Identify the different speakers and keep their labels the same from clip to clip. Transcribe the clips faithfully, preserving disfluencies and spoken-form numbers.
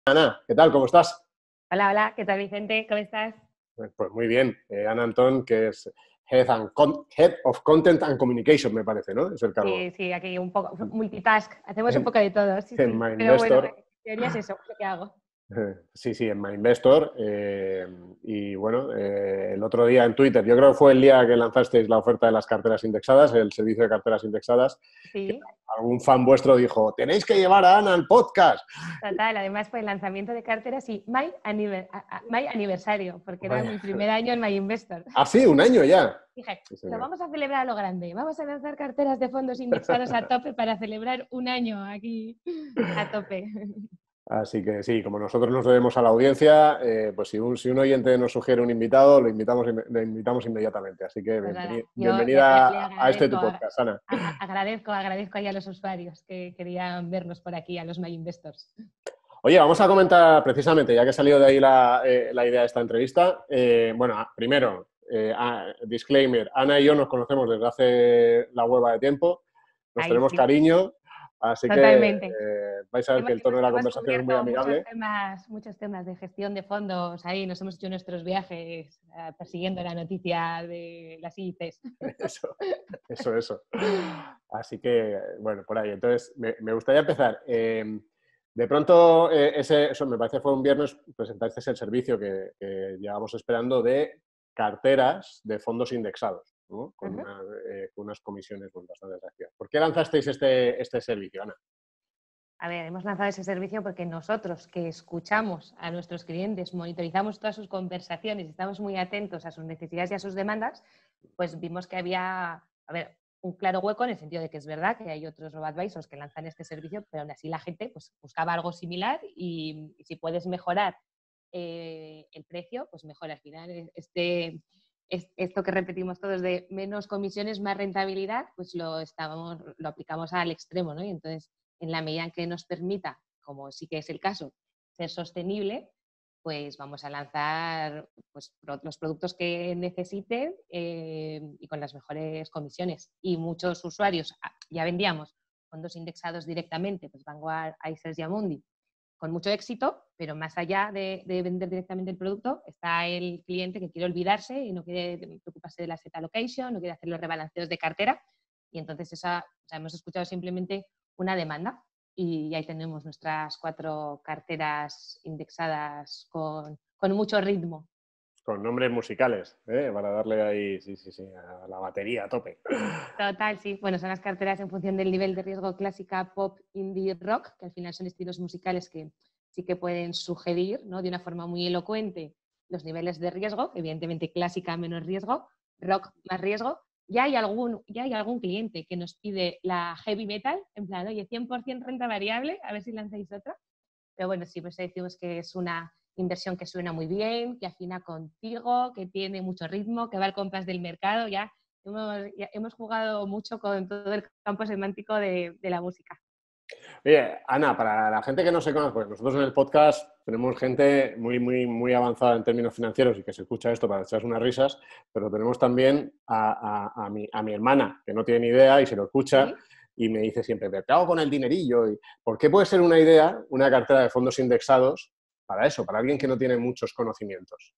Speaker 1: Ana, ¿qué tal? ¿Cómo estás?
Speaker 2: Hola, hola, ¿qué tal, Vicente? ¿Cómo estás?
Speaker 1: Pues pues muy bien. Eh, Ana Antón, que es Head, and Con- Head of Content and Communication, me parece, ¿no? Es el cargo.
Speaker 2: Sí, sí, aquí un poco multitask, hacemos un
Speaker 1: En,
Speaker 2: poco de todo, sí,
Speaker 1: en
Speaker 2: sí.
Speaker 1: My
Speaker 2: Pero bueno,
Speaker 1: Investor.
Speaker 2: en teoría es eso lo que hago.
Speaker 1: Sí, sí, en My Investor. Eh, y bueno, eh, el otro día en Twitter, yo creo que fue el día que lanzasteis la oferta de las carteras indexadas, el servicio de carteras indexadas, que
Speaker 2: Sí,
Speaker 1: algún fan vuestro dijo, tenéis que llevar a Ana al podcast.
Speaker 2: total. Además fue el lanzamiento de carteras y my, aniver- a- a- my aniversario, porque era
Speaker 1: Vaya.
Speaker 2: mi primer año en My Investor.
Speaker 1: Ah, sí, un año ya.
Speaker 2: Dije,
Speaker 1: Sí,
Speaker 2: lo
Speaker 1: señor.
Speaker 2: vamos a celebrar a lo grande. Vamos a lanzar carteras de fondos indexados a tope para celebrar un año aquí a tope.
Speaker 1: Así que sí, como nosotros nos debemos a la audiencia, eh, pues si un, si un oyente nos sugiere un invitado, lo invitamos, inme- le invitamos inmediatamente. Así que
Speaker 2: Pues
Speaker 1: bienveni-
Speaker 2: nada, yo le, le-
Speaker 1: bienvenida
Speaker 2: le
Speaker 1: a, a este tu
Speaker 2: agradezco, a-
Speaker 1: podcast, Ana.
Speaker 2: a- agradezco, agradezco ahí a los usuarios que querían vernos por aquí, a los My Investors.
Speaker 1: Oye, vamos a comentar precisamente, ya que ha salido de ahí la, eh, la idea de esta entrevista. eh, bueno, ah, primero, eh, ah, disclaimer, Ana y yo nos conocemos desde hace la hueva de tiempo, nos
Speaker 2: Ahí
Speaker 1: tenemos
Speaker 2: sí,
Speaker 1: cariño, así que
Speaker 2: totalmente.
Speaker 1: eh, vais a ver que
Speaker 2: Hemos,
Speaker 1: el tono
Speaker 2: hemos-
Speaker 1: de la
Speaker 2: hemos
Speaker 1: conversación es muy
Speaker 2: cubierto muchos
Speaker 1: amigable.
Speaker 2: temas, muchos temas de gestión de fondos, ahí nos hemos hecho nuestros viajes eh, persiguiendo la noticia de las I C Es.
Speaker 1: Eso, eso, eso. Así que, bueno, por ahí. Entonces, me, me gustaría empezar. Eh, de pronto, eh, ese, eso me parece fue un viernes, presentaste el servicio que, que llevamos esperando de carteras de fondos indexados, ¿no? Con,
Speaker 2: Ujú.
Speaker 1: una, eh, con unas comisiones pues, bastante atractivas. ¿Por qué lanzasteis este, este servicio, Ana?
Speaker 2: A ver, hemos lanzado ese servicio porque nosotros que escuchamos a nuestros clientes, monitorizamos todas sus conversaciones, estamos muy atentos a sus necesidades y a sus demandas, pues vimos que había, a ver, un claro hueco en el sentido de que es verdad que hay otros robo-advisors que lanzan este servicio, pero aún así la gente pues, buscaba algo similar y, y si puedes mejorar eh, el precio, pues mejor al final. Este, es, esto que repetimos todos de menos comisiones, más rentabilidad, pues lo, estamos, lo aplicamos al extremo, ¿no? Y entonces en la medida en que nos permita, como sí que es el caso, ser sostenible, pues vamos a lanzar pues, los productos que necesiten eh, y con las mejores comisiones. Y muchos usuarios ya vendíamos fondos indexados directamente, pues Vanguard, iShares y Amundi, con mucho éxito, pero más allá de, de, vender directamente el producto, está el cliente que quiere olvidarse y no quiere preocuparse de la asset allocation, no quiere hacer los rebalanceos de cartera. Y entonces esa, o sea, hemos escuchado simplemente una demanda y ahí tenemos nuestras cuatro carteras indexadas con, con mucho ritmo.
Speaker 1: Con nombres musicales, ¿eh? Para darle ahí, sí, sí, sí, a la batería a tope.
Speaker 2: Total, sí. Bueno, son las carteras en función del nivel de riesgo clásica, pop, indie, rock, que al final son estilos musicales que sí que pueden sugerir, ¿no? De una forma muy elocuente los niveles de riesgo, evidentemente clásica menos riesgo, rock más riesgo. Ya hay algún, ya hay algún cliente que nos pide la heavy metal, en plan, oye, cien por ciento renta variable, a ver si lanzáis otra. Pero bueno, siempre decimos que es una inversión que suena muy bien, que afina contigo, que tiene mucho ritmo, que va al compás del mercado. Ya hemos, ya hemos jugado mucho con todo el campo semántico de, de la música.
Speaker 1: Oye, Ana, para la gente que no se conoce, pues nosotros en el podcast tenemos gente muy, muy, muy avanzada en términos financieros y que se escucha esto para echarse unas risas, pero tenemos también a, a, a, mi, a mi hermana, que no tiene ni idea y se lo escucha
Speaker 2: ¿Sí?
Speaker 1: y me dice siempre, ¿pero qué hago con el dinerillo? Y, ¿por qué puede ser una idea una cartera de fondos indexados para eso, para alguien que no tiene muchos conocimientos?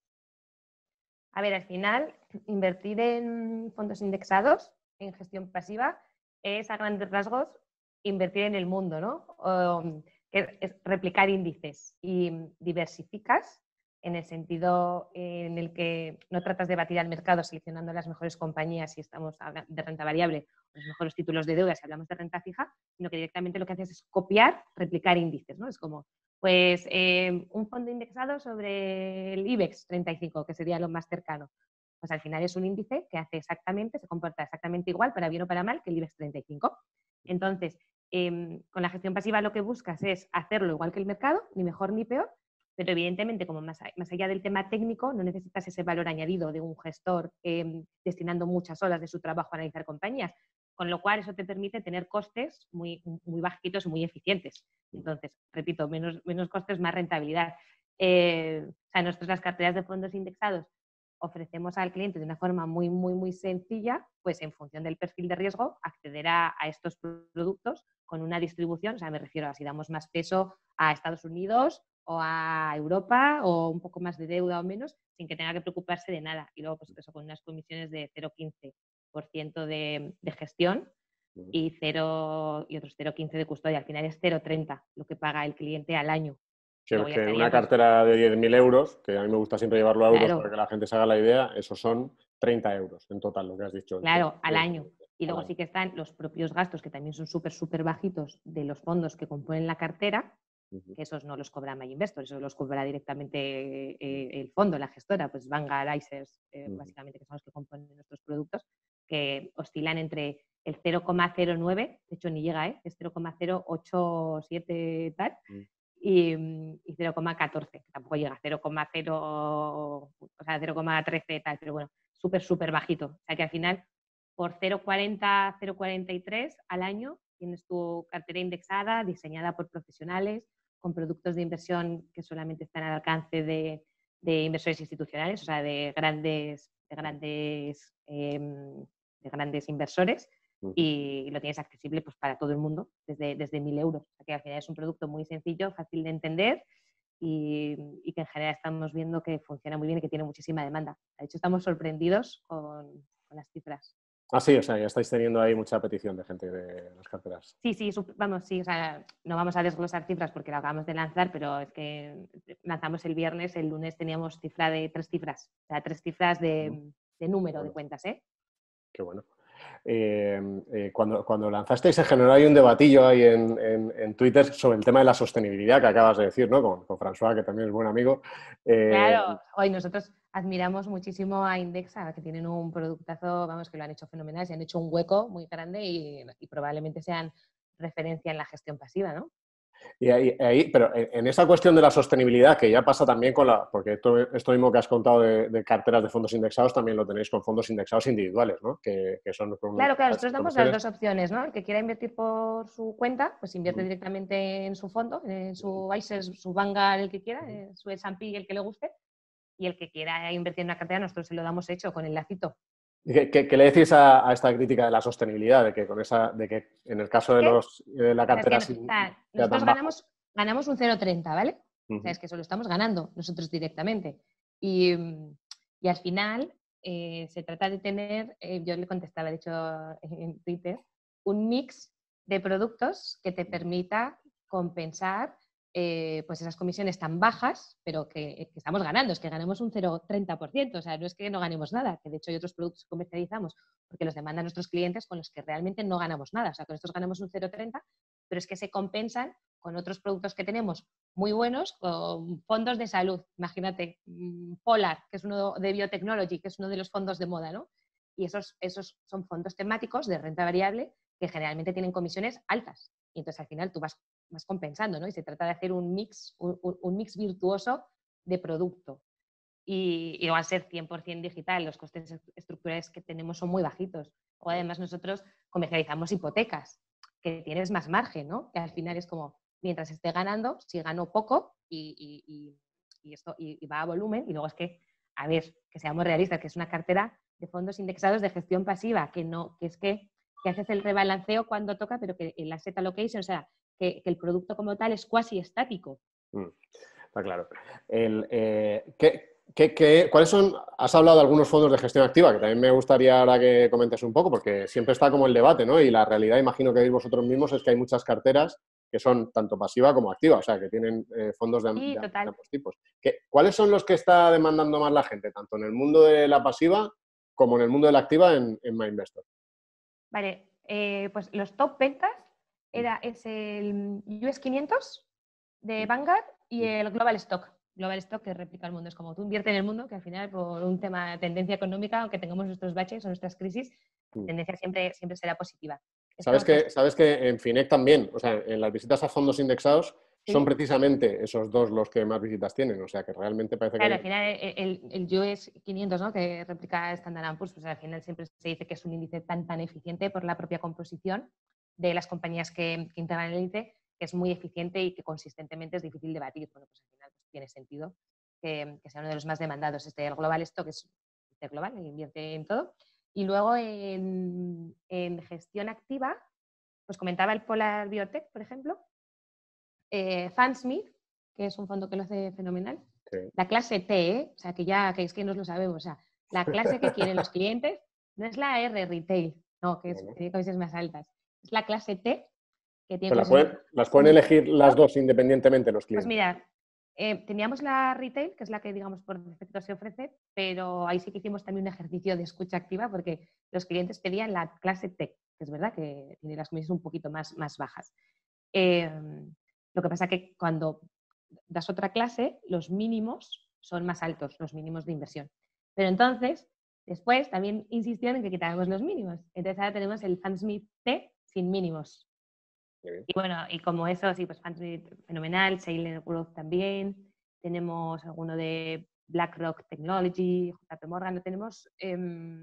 Speaker 2: A ver, al final, invertir en fondos indexados, en gestión pasiva, es a grandes rasgos invertir en el mundo, ¿no? O, que es replicar índices y diversificas en el sentido en el que no tratas de batir al mercado seleccionando las mejores compañías si estamos de renta variable o los mejores títulos de deuda si hablamos de renta fija, sino que directamente lo que haces es copiar, replicar índices, ¿no? Es como pues eh, un fondo indexado sobre el IBEX treinta y cinco, que sería lo más cercano. Pues al final es un índice que hace exactamente, se comporta exactamente igual, para bien o para mal, que el IBEX treinta y cinco. Entonces, eh, con la gestión pasiva lo que buscas es hacerlo igual que el mercado, ni mejor ni peor, pero evidentemente, como más, más allá del tema técnico, no necesitas ese valor añadido de un gestor eh, destinando muchas horas de su trabajo a analizar compañías, con lo cual eso te permite tener costes muy, muy bajitos y muy eficientes. Entonces, repito, menos, menos costes, más rentabilidad. Eh, o sea, nosotros las carteras de fondos indexados ofrecemos al cliente de una forma muy, muy, muy sencilla, pues en función del perfil de riesgo, acceder a, a estos productos con una distribución, o sea, me refiero a si damos más peso a Estados Unidos o a Europa o un poco más de deuda o menos, sin que tenga que preocuparse de nada. Y luego, pues eso, con unas comisiones de cero coma quince por ciento de, de gestión y, cero, y otros cero coma quince de custodia. Al final es cero coma treinta lo que paga el cliente al año.
Speaker 1: Sí,
Speaker 2: Luego ya
Speaker 1: que una
Speaker 2: estaría, pues,
Speaker 1: cartera de diez mil euros, que a mí me gusta siempre llevarlo a euros para
Speaker 2: claro,
Speaker 1: que la gente se haga la idea, esos son treinta euros en total, lo que has dicho. En
Speaker 2: claro, al
Speaker 1: total,
Speaker 2: año. Y
Speaker 1: al
Speaker 2: luego
Speaker 1: año.
Speaker 2: sí que están los propios gastos, que también son súper, súper bajitos de los fondos que componen la cartera,
Speaker 1: Ujú,
Speaker 2: que esos no los cobra MyInvestor, eso los cobra directamente eh, el fondo, la gestora, pues Vanguard, ICERS, eh,
Speaker 1: ujú.
Speaker 2: básicamente, que son los que componen nuestros productos, que oscilan entre el cero coma cero nueve, de hecho ni llega, ¿eh? Es cero coma cero ocho siete tal,
Speaker 1: Mm.
Speaker 2: y, y cero coma catorce, que tampoco llega, cero coma cero, o sea, cero coma trece tal, pero bueno, súper, súper bajito. O sea que al final, por cero coma cuarenta, cero coma cuarenta y tres al año, tienes tu cartera indexada, diseñada por profesionales, con productos de inversión que solamente están al alcance de, de inversores institucionales, o sea, de grandes, de grandes, eh, de grandes inversores,
Speaker 1: Ujú.
Speaker 2: y lo tienes accesible, pues, para todo el mundo desde, desde mil euros. O sea, que al final es un producto muy sencillo, fácil de entender y, y que en general estamos viendo que funciona muy bien y que tiene muchísima demanda. De hecho, estamos sorprendidos con, con las cifras.
Speaker 1: Ah, sí, o sea, ya estáis teniendo ahí mucha petición de gente de las carteras.
Speaker 2: Sí, sí, vamos, sí, o sea, no vamos a desglosar cifras porque lo acabamos de lanzar, pero es que lanzamos el viernes, el lunes teníamos cifra de tres cifras, o sea, tres cifras
Speaker 1: Ujú.
Speaker 2: de, de
Speaker 1: Qué
Speaker 2: número de
Speaker 1: bueno,
Speaker 2: cuentas, ¿eh?
Speaker 1: qué bueno. Eh, eh, cuando, cuando lanzasteis se generó ahí un debatillo ahí en, en- en Twitter sobre el tema de la sostenibilidad que acabas de decir, ¿no? Con, con François, que también es buen amigo. Eh,
Speaker 2: Claro, hoy nosotros admiramos muchísimo a Indexa, que tienen un productazo, vamos, que lo han hecho fenomenal, se han hecho un hueco muy grande y, y probablemente sean referencia en la gestión pasiva, ¿no?
Speaker 1: Y ahí, ahí- pero en, en esa cuestión de la sostenibilidad, que ya pasa también con la, porque esto, esto mismo que has contado de, de carteras de fondos indexados, también lo tenéis con fondos indexados individuales, ¿no? Que, que son con
Speaker 2: Claro, claro,
Speaker 1: las
Speaker 2: nosotros damos las
Speaker 1: promociones.
Speaker 2: dos opciones, ¿no? El que quiera invertir por su cuenta, pues invierte
Speaker 1: Ujú,
Speaker 2: directamente en su fondo, en
Speaker 1: ujú,
Speaker 2: su ISAs, su Vanguard, el que quiera,
Speaker 1: ujú.
Speaker 2: eh, su S and P, el que le guste, y el que quiera invertir en una cartera, nosotros se lo damos hecho con el lacito.
Speaker 1: ¿Y ¿Qué, qué- qué le decís a, a esta crítica de la sostenibilidad? De que con esa, de que en el caso
Speaker 2: Es
Speaker 1: de
Speaker 2: que,
Speaker 1: los de la
Speaker 2: o sea, es que
Speaker 1: cartera
Speaker 2: no- o
Speaker 1: sin-
Speaker 2: sea,
Speaker 1: sea
Speaker 2: nosotros
Speaker 1: tan bajo.
Speaker 2: ganamos, ganamos un cero coma treinta, ¿vale? O sea,
Speaker 1: Ujú,
Speaker 2: es que eso lo estamos ganando nosotros directamente. Y, y al final eh, se trata de tener, eh, yo le contestaba, de hecho, en Twitter, un mix de productos que te permita compensar eh, pues esas comisiones tan bajas, pero que, que estamos ganando, es que ganamos un cero coma treinta por ciento, o sea, no es que no ganemos nada, que de hecho hay otros productos que comercializamos porque los demandan nuestros clientes con los que realmente no ganamos nada, o sea, con estos ganamos un cero coma treinta, pero es que se compensan con otros productos que tenemos muy buenos, con fondos de salud, imagínate, Polar, que es uno de Biotechnology, que es uno de los fondos de moda, ¿no? Y esos, esos son fondos temáticos de renta variable que generalmente tienen comisiones altas. Y entonces al final tú vas, vas compensando, ¿no? Y se trata de hacer un mix, un, un mix virtuoso de producto. Y, y va a ser cien por ciento digital, los costes estructurales que tenemos son muy bajitos. O además nosotros comercializamos hipotecas, que tienes más margen, ¿no? Que al final es como, mientras esté ganando, si gano poco y, y, y esto, y, y va a volumen, y luego es que, a ver, que seamos realistas, que es una cartera de fondos indexados de gestión pasiva, que no, que es que, que haces el rebalanceo cuando toca, pero que el asset allocation, o sea, que, que el producto como tal es cuasi estático.
Speaker 1: mm, está claro. El, eh, ¿qué, qué- qué- cuáles son? Has hablado de algunos fondos de gestión activa, que también me gustaría ahora que comentes un poco, porque siempre está como el debate, ¿no? Y la realidad, imagino que veis vosotros mismos, es que hay muchas carteras que son tanto pasiva como activa, o sea, que tienen eh, fondos de,
Speaker 2: Sí,
Speaker 1: de- de
Speaker 2: total.
Speaker 1: ambos tipos. ¿Qué- ¿Cuáles son los que está demandando más la gente, tanto en el mundo de la pasiva como en el mundo de la activa en, en MyInvestor?
Speaker 2: Vale, eh, pues los top ventas era, es el U S quinientos de Vanguard y el Global Stock. Global Stock que replica el mundo, es como tú invierte en el mundo, que al final por un tema de tendencia económica, aunque tengamos nuestros baches o nuestras crisis, la tendencia siempre, siempre será positiva.
Speaker 1: Sabes
Speaker 2: Esto, pues
Speaker 1: que, sabes que en Finec también, o sea, en las visitas a fondos indexados son
Speaker 2: sí,
Speaker 1: precisamente esos dos los que más visitas tienen, o sea, que realmente parece que
Speaker 2: claro,
Speaker 1: hay...
Speaker 2: al final el, el, el U S quinientos, ¿no? Que replica Standard and Poor's, pues al final siempre se dice que es un índice tan, tan eficiente por la propia composición de las compañías que, que integran el índice, que es muy eficiente y que consistentemente es difícil de batir. Bueno, pues al final pues, tiene sentido que, que sea uno de los más demandados. Este, el Global Stock es este global, invierte en todo. Y luego en, en gestión activa, pues comentaba el Polar Biotech, por ejemplo, eh, Fansmith, que es un fondo que lo hace fenomenal.
Speaker 1: Sí.
Speaker 2: La clase T, ¿eh? O sea, que ya que es que nos lo sabemos. O sea, la clase que quieren los clientes no es la R, retail, no, que es,
Speaker 1: Bueno.
Speaker 2: tiene comisiones más altas. Es la clase T, que tiene
Speaker 1: Pero la
Speaker 2: comisiones
Speaker 1: pueden, las pueden elegir las dos independientemente los
Speaker 2: Pues
Speaker 1: clientes.
Speaker 2: mira, eh, teníamos la retail, que es la que, digamos, por defecto se ofrece, pero ahí sí que hicimos también un ejercicio de escucha activa porque los clientes pedían la clase T, que es verdad que tiene las comisiones un poquito más, más bajas. Eh, lo que pasa que cuando das otra clase, los mínimos son más altos, los mínimos de inversión. Pero entonces, después también insistieron en que quitáramos los mínimos. Entonces ahora tenemos el Fansmith T sin mínimos. Y bueno, y como eso, sí, pues Fansmith fenomenal, Sailor Growth también, tenemos alguno de BlackRock Technology, J P Morgan, tenemos, eh,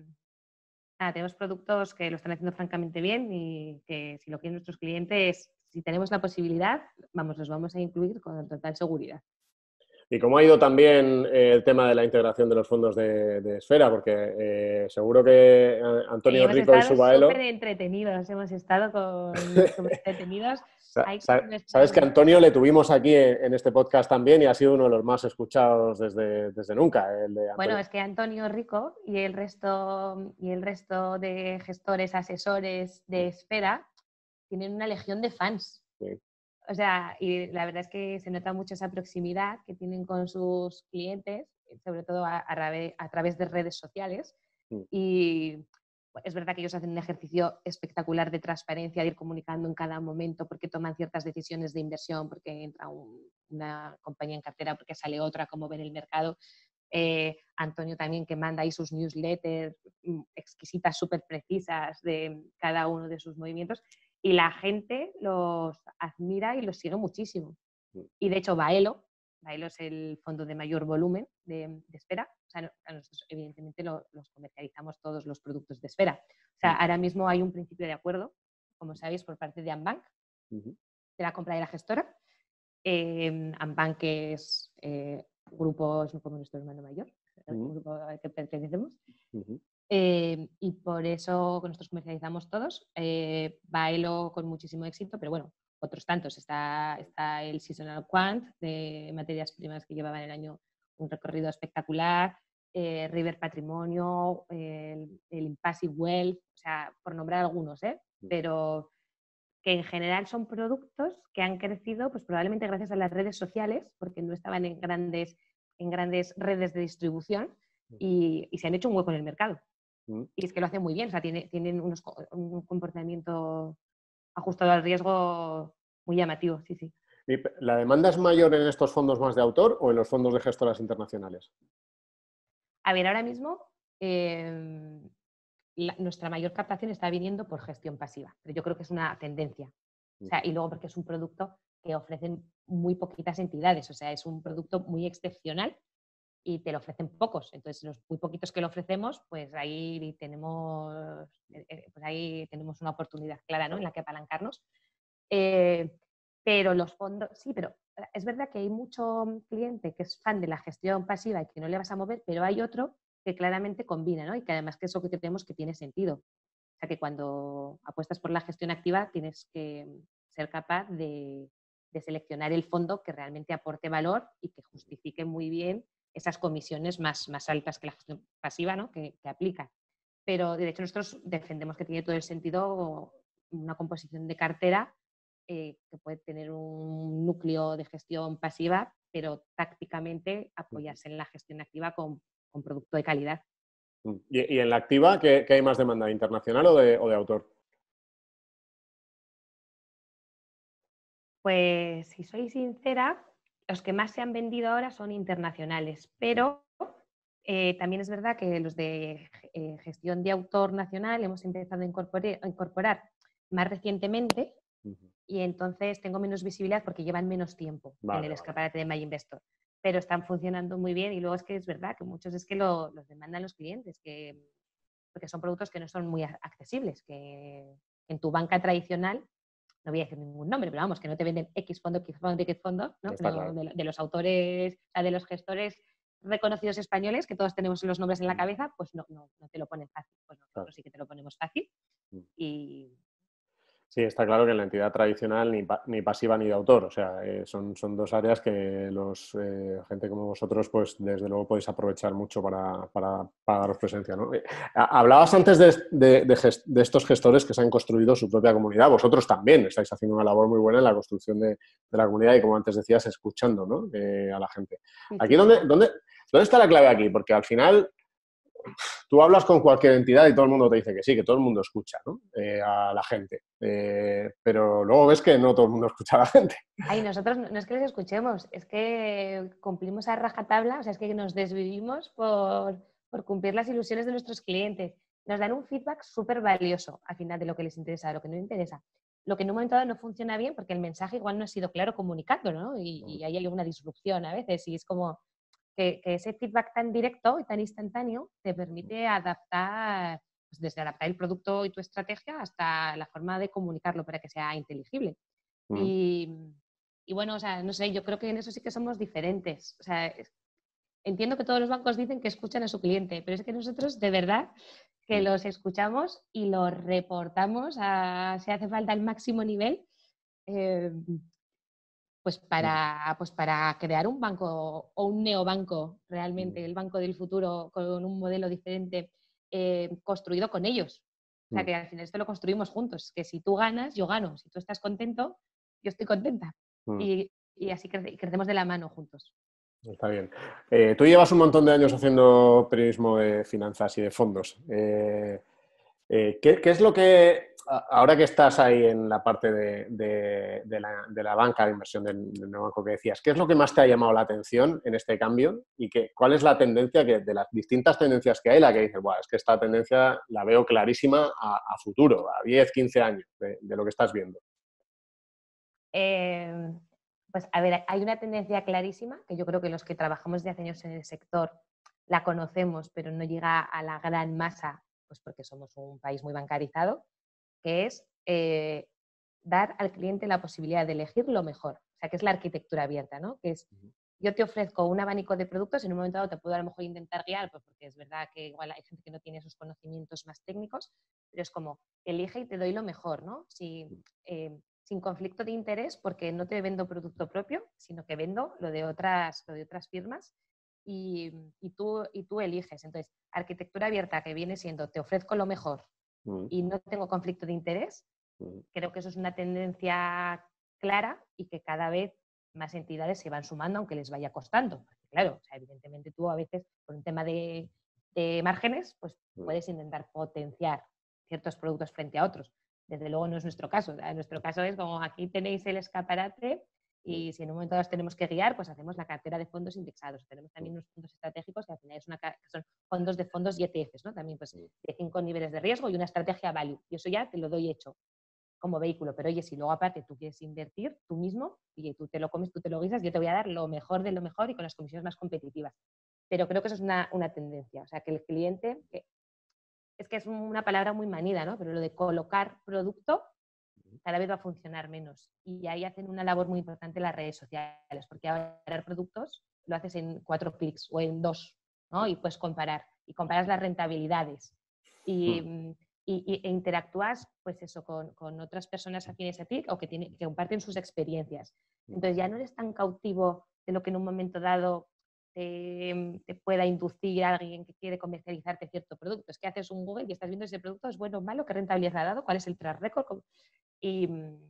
Speaker 2: nada, tenemos productos que lo están haciendo francamente bien y que si lo quieren nuestros clientes, si tenemos la posibilidad, vamos, los vamos a incluir con total seguridad.
Speaker 1: ¿Y cómo ha ido también eh, el tema de la integración de los fondos de, de Esfera? Porque eh, seguro que Antonio
Speaker 2: Sí, hemos
Speaker 1: Rico y
Speaker 2: estado
Speaker 1: su Baelo...
Speaker 2: súper entretenidos, hemos estado con súper entretenidos. Hay con
Speaker 1: Sabes que
Speaker 2: nuestros...
Speaker 1: Antonio le tuvimos aquí en, en este podcast también y ha sido uno de los más escuchados desde, desde nunca. El de
Speaker 2: Bueno, es que Antonio Rico y el resto, y el resto de gestores, asesores de Esfera tienen una legión de fans.
Speaker 1: Sí.
Speaker 2: O sea, y la verdad es que se nota mucho esa proximidad que tienen con sus clientes, sobre todo a, a, a través de redes sociales.
Speaker 1: Mm.
Speaker 2: Y es verdad que ellos hacen un ejercicio espectacular de transparencia, de ir comunicando en cada momento porque toman ciertas decisiones de inversión, porque entra un, una compañía en cartera, porque sale otra, como ven el mercado. Eh, Antonio también, que manda ahí sus newsletters exquisitas, súper precisas de cada uno de sus movimientos. Y la gente los admira y los sigue muchísimo. Y de hecho, Baelo, Baelo es el fondo de mayor volumen de, de Esfera. O sea, nosotros evidentemente lo, los comercializamos todos los productos de Esfera. O sea, ahora mismo hay un principio de acuerdo, como sabéis, por parte de Ambank, uh-huh. de la compra de la gestora. Eh, Ambank es eh, grupo, es como nuestro hermano mayor, uh-huh. el grupo al que pertenecemos. Uh-huh. Eh, y por eso nosotros comercializamos todos. Eh, Baelo con muchísimo éxito, pero bueno, otros tantos. Está, está el Seasonal Quant de materias primas que llevaba en el año un recorrido espectacular. Eh, River Patrimonio, el, el Impassive Wealth, o sea, por nombrar algunos, ¿eh? Pero que en general son productos que han crecido pues probablemente gracias a las redes sociales, porque no estaban en grandes, en grandes redes de distribución y, y se han hecho un hueco en el mercado. Y es que lo hacen muy bien, o sea, tiene, tienen unos, un comportamiento ajustado al riesgo muy llamativo, sí, sí.
Speaker 1: ¿La demanda es mayor en estos fondos más de autor o en los fondos de gestoras internacionales?
Speaker 2: A ver, ahora mismo eh, la, nuestra mayor captación está viniendo por gestión pasiva, pero yo creo que es una tendencia. O sea, y luego porque es un producto que ofrecen muy poquitas entidades, o sea, es un producto muy excepcional y te lo ofrecen pocos. Entonces, los muy poquitos que lo ofrecemos, pues ahí tenemos, pues ahí tenemos una oportunidad clara, ¿no?, en la que apalancarnos. Eh, pero los fondos, sí, pero es verdad que hay mucho cliente que es fan de la gestión pasiva y que no le vas a mover, pero hay otro que claramente combina, ¿no? Y que además que eso que tenemos que tiene sentido. O sea, que cuando apuestas por la gestión activa tienes que ser capaz de, de seleccionar el fondo que realmente aporte valor y que justifique muy bien esas comisiones más, más altas que la gestión pasiva, ¿no?, que, que aplica. Pero de hecho nosotros defendemos que tiene todo el sentido una composición de cartera eh, que puede tener un núcleo de gestión pasiva, pero tácticamente apoyarse en la gestión activa con, con producto de calidad.
Speaker 1: ¿Y, y en la activa qué, qué hay más demanda, internacional o de, o de autor?
Speaker 2: Pues si soy sincera, los que más se han vendido ahora son internacionales, pero eh, también es verdad que los de eh, gestión de autor nacional hemos empezado a incorporar, a incorporar más recientemente uh-huh. y entonces tengo menos visibilidad porque llevan menos tiempo vale, en el escaparate vale. de My Investor, pero están funcionando muy bien y luego es que es verdad que muchos es que lo, los demandan los clientes, que, porque son productos que no son muy accesibles, que en tu banca tradicional no voy a decir ningún nombre, pero vamos, que no te venden X fondo, X fondo, X fondo, ¿no? Claro. de, de los autores, o sea, de los gestores reconocidos españoles, que todos tenemos los nombres en la cabeza, pues no, no, no te lo ponen fácil. Pues nosotros claro. sí que te lo ponemos fácil. Y,
Speaker 1: Sí, está claro que en la entidad tradicional ni, pa- ni pasiva ni de autor, o sea, eh, son, son dos áreas que los eh, gente como vosotros, pues desde luego podéis aprovechar mucho para, para, para daros presencia, ¿no? Eh, ha- Hablabas antes de, de- de gest- de estos gestores que se han construido su propia comunidad, vosotros también estáis haciendo una labor muy buena en la construcción de, de la comunidad y, como antes decías, escuchando, ¿no? Eh, a la gente.
Speaker 2: Sí,
Speaker 1: Aquí,
Speaker 2: sí.
Speaker 1: ¿dónde, dónde, ¿dónde está la clave aquí? Porque al final tú hablas con cualquier entidad y todo el mundo te dice que sí, que todo el mundo escucha, ¿no? Eh, a la gente. Eh, pero luego ves que no todo el mundo escucha a la gente.
Speaker 2: Ay, nosotros no no es que les escuchemos, es que cumplimos a rajatabla, o sea, es que nos desvivimos por, por cumplir las ilusiones de nuestros clientes. Nos dan un feedback súper valioso al final de lo que les interesa, de lo que no les interesa. Lo que en un momento dado no funciona bien porque el mensaje igual no ha sido claro comunicando, ¿no? Y, y ahí hay una disrupción a veces y es como que, que ese feedback tan directo y tan instantáneo te permite adaptar, pues desde adaptar el producto y tu estrategia hasta la forma de comunicarlo para que sea inteligible.
Speaker 1: Mm.
Speaker 2: Y, y bueno, o sea, no sé, yo creo que en eso sí que somos diferentes. O sea, es- entiendo que todos los bancos dicen que escuchan a su cliente, pero es que nosotros de verdad que
Speaker 1: Mm.
Speaker 2: los escuchamos y los reportamos a, si hace falta, al máximo nivel, eh, pues para, pues para crear un banco o un neobanco, realmente, el banco del futuro con un modelo diferente, eh, construido con ellos. O sea,
Speaker 1: Mm.
Speaker 2: que al final esto lo construimos juntos, que si tú ganas, yo gano, si tú estás contento, yo estoy contenta.
Speaker 1: Mm.
Speaker 2: Y, y así crece- crecemos de la mano juntos.
Speaker 1: Está bien. Eh, tú llevas un montón de años haciendo periodismo de finanzas y de fondos. Eh, eh, ¿qué, qué es lo que, a- ahora que estás ahí en la parte de, de- de la, de la banca de inversión del, del nuevo banco que decías, qué es lo que más te ha llamado la atención en este cambio y qué, cuál es la tendencia que, de las distintas tendencias que hay, la que dices, "Buah, es que esta tendencia la veo clarísima a, a futuro, a diez, quince años de, de lo que estás viendo"?
Speaker 2: Eh, pues a ver, hay una tendencia clarísima que yo creo que los que trabajamos de hace años en el sector la conocemos, pero no llega a la gran masa, pues porque somos un país muy bancarizado, que es eh, dar al cliente la posibilidad de elegir lo mejor. O sea, que es la arquitectura abierta, ¿no? Que es, yo te ofrezco un abanico de productos, en un momento dado te puedo a lo mejor intentar guiar, pues porque es verdad que igual hay gente que no tiene esos conocimientos más técnicos, pero es como, elige y te doy lo mejor, ¿no? Si, eh, sin conflicto de interés, porque no te vendo producto propio, sino que vendo lo de otras, lo de otras firmas y, y, tú, y tú eliges. Entonces, arquitectura abierta que viene siendo, te ofrezco lo mejor
Speaker 1: Mm.
Speaker 2: y no tengo conflicto de interés,
Speaker 1: Mm.
Speaker 2: creo que eso es una tendencia clara y que cada vez más entidades se van sumando, aunque les vaya costando. Porque, claro, o sea, evidentemente tú a veces, por un tema de, de márgenes, pues
Speaker 1: Mm.
Speaker 2: puedes intentar potenciar ciertos productos frente a otros. Desde luego no es nuestro caso. En nuestro caso es como aquí tenéis el escaparate
Speaker 1: Mm.
Speaker 2: y si en un momento dado os tenemos que guiar, pues hacemos la cartera de fondos indexados. Tenemos
Speaker 1: Mm.
Speaker 2: también unos fondos estratégicos que al final es una, que son fondos de fondos y E T Fs, ¿no? También pues
Speaker 1: Mm.
Speaker 2: de cinco niveles de riesgo y una estrategia value. Y eso ya te lo doy hecho como vehículo. Pero oye, si luego aparte tú quieres invertir tú mismo y tú te lo comes, tú te lo guisas, yo te voy a dar lo mejor de lo mejor y con las comisiones más competitivas. Pero creo que eso es una, una tendencia. O sea, que el cliente, que es que es una palabra muy manida, ¿no? Pero lo de colocar producto cada vez va a funcionar menos. Y ahí hacen una labor muy importante las redes sociales, porque ahora productos lo haces en cuatro clics o en dos, ¿no? Y puedes comparar. Y comparas las rentabilidades. Y,
Speaker 1: Mm.
Speaker 2: y, e interactúas, pues eso, con, con, otras personas afines a ti o que, tiene, que comparten sus experiencias. Entonces ya no eres tan cautivo de lo que en un momento dado te, te pueda inducir a alguien que quiere comercializarte cierto producto. Es que haces un Google y estás viendo si ese producto es bueno o malo, qué rentabilidad ha dado, cuál es el track record. Y,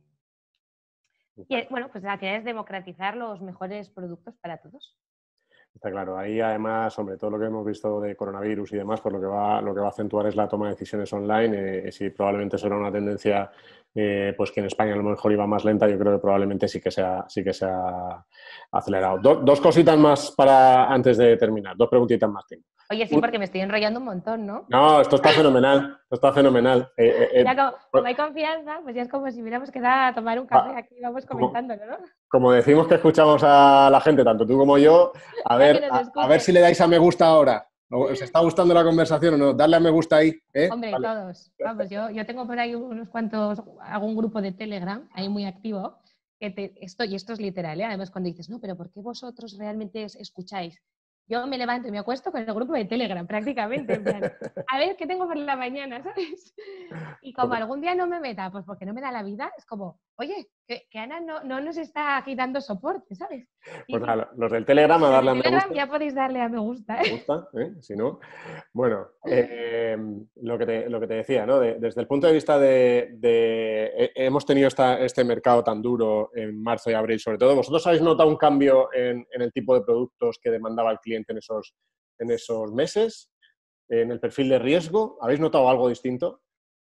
Speaker 2: y bueno, pues al final es democratizar los mejores productos para todos.
Speaker 1: Está claro, ahí además, sobre todo lo que hemos visto de coronavirus y demás, pues lo que va, lo que va a acentuar es la toma de decisiones online. Eh, si probablemente será una tendencia eh, pues que en España a lo mejor iba más lenta, yo creo que probablemente sí que se ha, sí que se ha acelerado. Do, dos cositas más para antes de terminar, dos preguntitas más tengo.
Speaker 2: Oye, sí, porque me estoy enrollando un montón, ¿no?
Speaker 1: No, esto está fenomenal, esto está fenomenal. Eh, eh, eh,
Speaker 2: Ya como, como, hay confianza, pues ya es como si hubiéramos quedado a tomar un café aquí y vamos
Speaker 1: como,
Speaker 2: comentándolo, ¿no?
Speaker 1: como decimos que escuchamos a la gente, tanto tú como yo, a
Speaker 2: Ya que
Speaker 1: ver,
Speaker 2: nos
Speaker 1: a, a ver si
Speaker 2: escuchen.
Speaker 1: le dais a me gusta ahora. ¿Os está gustando la conversación o no? Darle a me gusta ahí, ¿eh?
Speaker 2: Hombre,
Speaker 1: Vale.
Speaker 2: todos. Vamos, yo, yo tengo por ahí unos cuantos, hago un grupo de Telegram, ahí muy activo, que te, esto, y esto es literal, ¿eh? Además cuando dices, no, pero ¿por qué vosotros realmente escucháis? yo me levanto y me acuesto con el grupo de Telegram, prácticamente. En plan, a ver, ¿qué tengo por la mañana? ¿Sabes? Y como algún día no me meta, pues porque no me da la vida, es como, oye, que, que Ana no, no nos está aquí dando soporte, ¿sabes? Y,
Speaker 1: Pues nada, los del Telegram a
Speaker 2: los de
Speaker 1: darle a me
Speaker 2: Telegram
Speaker 1: gusta.
Speaker 2: ya podéis darle a me gusta.
Speaker 1: Me gusta, ¿eh? Si no. Bueno, eh, lo, que te, lo que te decía, ¿no? De, desde el punto de vista de... de eh, hemos tenido esta, este mercado tan duro en marzo y abril, sobre todo. ¿Vosotros habéis notado un cambio en, en el tipo de productos que demandaba el cliente en esos, en esos meses? ¿En el perfil de riesgo? ¿Habéis notado algo distinto?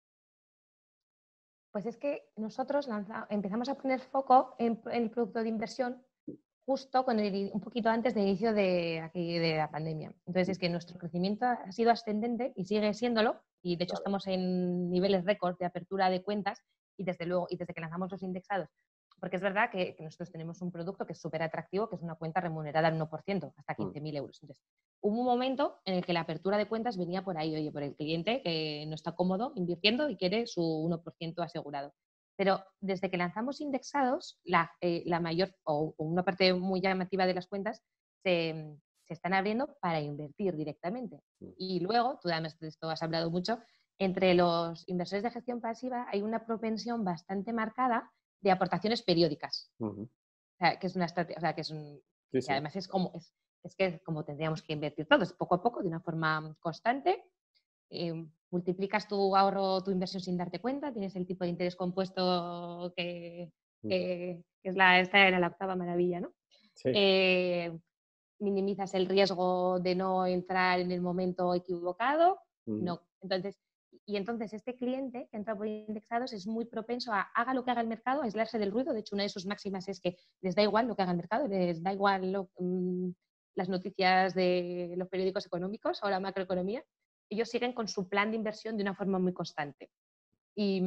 Speaker 2: Pues es que nosotros lanza, empezamos a poner foco en, en el producto de inversión justo con el, un poquito antes del inicio de, aquí, de la pandemia. Entonces es que nuestro crecimiento ha sido ascendente y sigue siéndolo, y de hecho
Speaker 1: Claro.
Speaker 2: estamos en niveles récord de apertura de cuentas y desde luego, y desde que lanzamos los indexados, porque es verdad que, que nosotros tenemos un producto que es súper atractivo, que es una cuenta remunerada al uno por ciento, hasta quince mil euros. Entonces, hubo un momento en el que la apertura de cuentas venía por ahí, oye, por el cliente que no está cómodo invirtiendo y quiere su uno por ciento asegurado. Pero desde que lanzamos indexados, la, eh, la mayor o, o una parte muy llamativa de las cuentas se, se están abriendo para invertir directamente. Y luego, tú además de esto has hablado mucho, entre los inversores de gestión pasiva hay una propensión bastante marcada de aportaciones periódicas. Uh-huh. O sea, que es una estrategia, o sea, que es un, sí, sí. Que además es como, es, es que es como tendríamos que invertir todos, poco a poco, de una forma constante. Eh, multiplicas tu ahorro, tu inversión sin darte cuenta, tienes el tipo de interés compuesto que, que, que es la, esta era la octava maravilla, ¿no? Sí. Eh, minimizas el riesgo de no entrar en el momento equivocado, uh-huh. No. Entonces, y entonces este cliente que entra por indexados es muy propenso a haga lo que haga el mercado, a aislarse del ruido. De hecho, una de sus máximas es que les da igual lo que haga el mercado, les da igual lo, um, las noticias de los periódicos económicos o la macroeconomía. Ellos siguen con su plan de inversión de una forma muy constante. Y,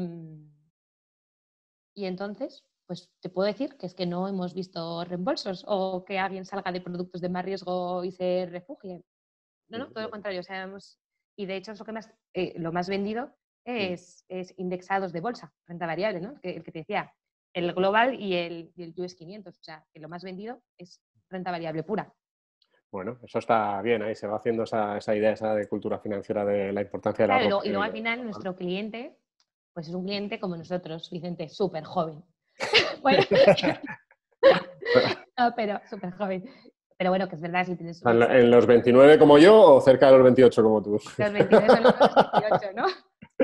Speaker 2: y entonces, pues te puedo decir que es que no hemos visto reembolsos o que alguien salga de productos de más riesgo y se refugie. No, no, todo lo contrario. O sea, hemos, y de hecho es lo, que más, eh, lo más vendido es, es indexados de bolsa, renta variable, ¿no? El que, el que te decía, el Global y el, y el U S quinientos. O sea, que lo más vendido es renta variable pura.
Speaker 1: Bueno, eso está bien, ahí se va haciendo esa, esa idea esa de cultura financiera de la importancia de la
Speaker 2: claro, y luego al final nuestro cliente, pues es un cliente como nosotros, Vicente, súper joven. Bueno, no, pero súper joven. Pero bueno, que es verdad, si tienes...
Speaker 1: ¿En, ¿En los veintinueve como yo o cerca de los veintiocho como tú?
Speaker 2: Los veintinueve son los dieciocho, ¿no?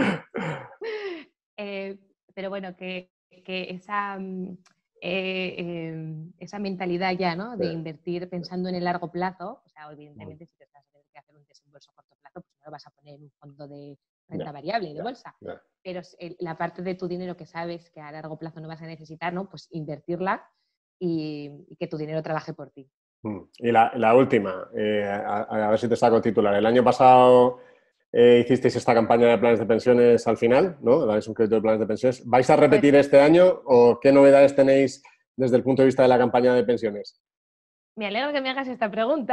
Speaker 2: eh, pero bueno, que, que esa... Eh, eh, esa mentalidad ya, ¿no? De sí. Invertir pensando en el largo plazo, o sea, evidentemente si te estás a tener que hacer un desembolso a corto plazo, pues no lo vas a poner en un fondo de renta yeah. variable, de yeah. bolsa, yeah. pero la parte de tu dinero que sabes que a largo plazo no vas a necesitar, ¿no? Pues invertirla y, y que tu dinero trabaje por ti.
Speaker 1: Y la, la última, eh, a, a ver si te saco el titular. El año pasado eh, hicisteis esta campaña de planes de pensiones al final, ¿no? Dais un crédito de planes de pensiones. ¿Vais a repetir pues, este año o qué novedades tenéis desde el punto de vista de la campaña de pensiones?
Speaker 2: Me alegro que me hagas esta pregunta.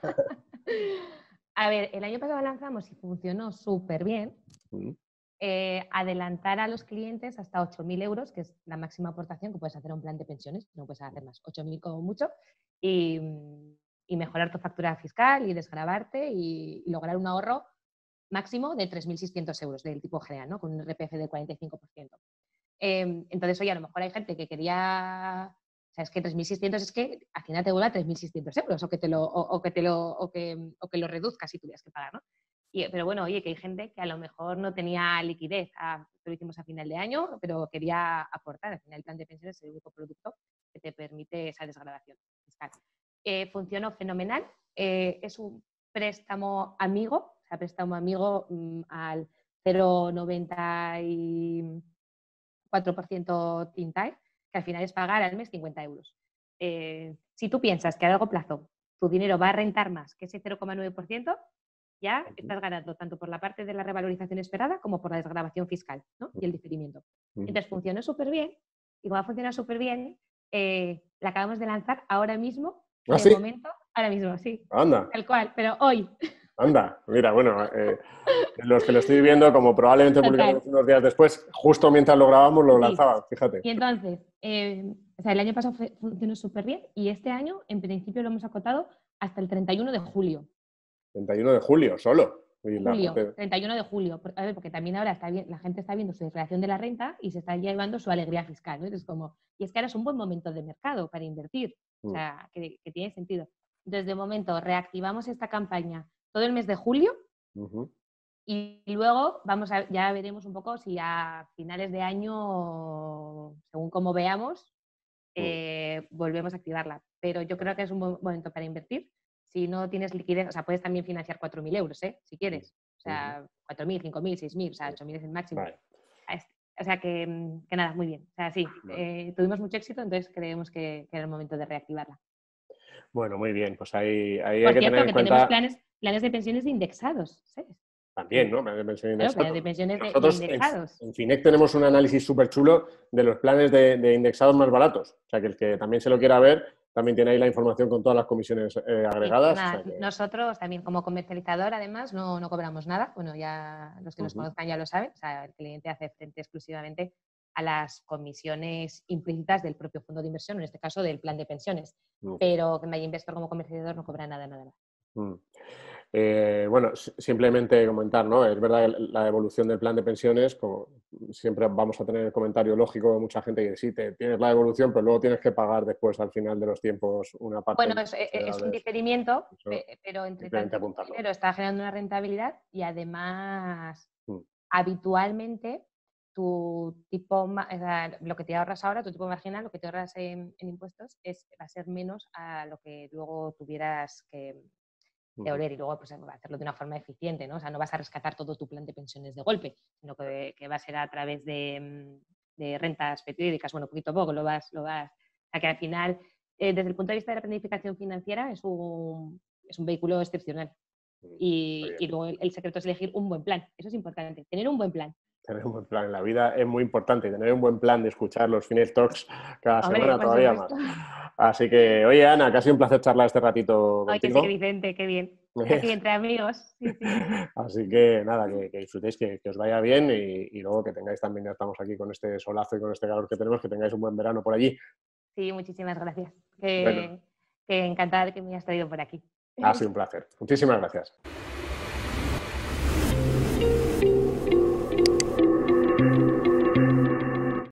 Speaker 2: A ver, el año pasado lanzamos y funcionó súper bien. Uh-huh. Eh, adelantar a los clientes hasta ocho mil euros, que es la máxima aportación que puedes hacer a un plan de pensiones, no puedes hacer más, ocho mil como mucho, y, y mejorar tu factura fiscal y desgravarte y, y lograr un ahorro máximo de tres mil seiscientos euros del tipo general, ¿no? Con un R P F del cuarenta y cinco por ciento. Eh, entonces, oye, a lo mejor hay gente que quería... O sea, es que tres mil seiscientos es que Hacienda te vuelva tres mil seiscientos euros o que, te lo, o, o, que te lo, o, que, o que lo reduzcas si tuvieras que pagar, ¿no? Y, pero bueno, oye, que hay gente que a lo mejor no tenía liquidez, a, lo hicimos a final de año, pero quería aportar. Al final el plan de pensiones es el único producto que te permite esa desgravación fiscal. Eh, funcionó fenomenal. Eh, es un préstamo amigo, o sea, préstamo amigo mmm, al cero coma noventa y cuatro por ciento Tintime, que al final es pagar al mes cincuenta euros. Eh, si tú piensas que a largo plazo tu dinero va a rentar más que ese cero coma nueve por ciento, ya estás ganando tanto por la parte de la revalorización esperada como por la desgravación fiscal, ¿no? Y el diferimiento. Entonces funcionó súper bien, y como ha funcionado súper bien, eh, la acabamos de lanzar ahora mismo,
Speaker 1: ¿Ah,
Speaker 2: de
Speaker 1: sí?
Speaker 2: momento, ahora mismo, sí.
Speaker 1: Anda.
Speaker 2: Tal cual, pero hoy.
Speaker 1: Anda, mira, bueno, eh, los que lo estoy viendo, como probablemente publicaremos unos días después, justo mientras lo grabamos lo sí. lanzaba, fíjate.
Speaker 2: Y entonces, eh, o sea, el año pasado fue, funcionó súper bien y este año, en principio, lo hemos acotado hasta el treinta y uno de julio.
Speaker 1: treinta y uno de julio, solo. Y la
Speaker 2: Julio,
Speaker 1: gente...
Speaker 2: treinta y uno de julio. A ver, porque también ahora está bien, la gente está viendo su declaración de la renta y se está llevando su alegría fiscal, ¿no? Es como, y es que ahora es un buen momento de mercado para invertir, mm. o sea, que, que tiene sentido. Entonces, de momento, reactivamos esta campaña todo el mes de julio uh-huh. y luego vamos a, ya veremos un poco si a finales de año, según como veamos, eh, uh-huh. volvemos a activarla. Pero yo creo que es un buen momento para invertir. Si no tienes liquidez, o sea, puedes también financiar cuatro mil euros, ¿eh? Si quieres. O sea, cuatro mil, cinco mil, seis mil, o sea, ocho mil es el máximo. Vale. O sea, que, que nada, muy bien. O sea, sí, vale. eh, tuvimos mucho éxito, entonces creemos que, que era el momento de reactivarla.
Speaker 1: Bueno, muy bien, pues ahí, ahí
Speaker 2: Por
Speaker 1: hay que
Speaker 2: cierto,
Speaker 1: tener en
Speaker 2: que
Speaker 1: cuenta...
Speaker 2: tenemos planes, planes de pensiones de indexados, ¿sabes?
Speaker 1: También, ¿no? Planes de pensiones
Speaker 2: claro,
Speaker 1: indexados.
Speaker 2: planes de pensiones de,
Speaker 1: Nosotros
Speaker 2: de indexados.
Speaker 1: En, en FINEC tenemos un análisis súper chulo de los planes de, de indexados más baratos. O sea, que el que también se lo quiera ver, también tiene ahí la información con todas las comisiones eh, agregadas.
Speaker 2: Nada,
Speaker 1: o sea que...
Speaker 2: Nosotros también como comercializador, además, no, no cobramos nada. Bueno, ya los que nos uh-huh. conozcan ya lo saben. O sea, el cliente hace frente exclusivamente a las comisiones implícitas del propio fondo de inversión, en este caso del plan de pensiones. Uh-huh. Pero que My Investor como comercializador no cobra nada, nada, nada.
Speaker 1: Uh-huh. Eh, bueno, simplemente comentar, ¿no? Es verdad que la evolución del plan de pensiones, como siempre vamos a tener el comentario lógico de mucha gente que sí, te, tienes la evolución, pero luego tienes que pagar después al final de los tiempos una parte.
Speaker 2: Bueno, es, es un diferimiento, pero entre tanto el dinero está generando una rentabilidad y además mm. habitualmente tu tipo, o sea, lo que te ahorras ahora, tu tipo marginal, lo que te ahorras en, en impuestos es, va a ser menos a lo que luego tuvieras que devolver y luego pues, hacerlo de una forma eficiente, ¿no? O sea, no vas a rescatar todo tu plan de pensiones de golpe, sino que, que va a ser a través de, de rentas periódicas, bueno, poquito a poco lo vas, lo vas, o sea, que al final, eh, desde el punto de vista de la planificación financiera, es un, es un vehículo excepcional. Y, y luego el, el secreto es elegir un buen plan, eso es importante, tener un buen plan.
Speaker 1: Tener un buen plan en la vida es muy importante, tener un buen plan de escuchar los FINEC Talks cada Hombre, semana todavía supuesto. Más. Así que, oye Ana, que ha sido un placer charlar este ratito
Speaker 2: Ay,
Speaker 1: contigo.
Speaker 2: que sí, Vicente, qué bien. Aquí entre amigos. Sí, sí.
Speaker 1: Así que nada, que, que disfrutéis, que, que os vaya bien y, y luego que tengáis también, ya estamos aquí con este solazo y con este calor que tenemos, que tengáis un buen verano por allí.
Speaker 2: Sí, muchísimas gracias. Que, bueno. que encantada de que me hayas traído por aquí.
Speaker 1: Ha sido un placer. Muchísimas gracias.